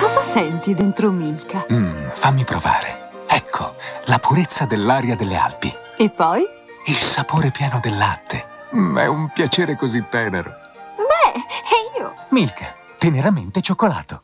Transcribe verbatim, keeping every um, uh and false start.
Cosa senti dentro Milka? Mm, fammi provare. Ecco, la purezza dell'aria delle Alpi. E poi? Il sapore pieno del latte. Mm, è un piacere così tenero. Beh, e io? Milka, teneramente cioccolato.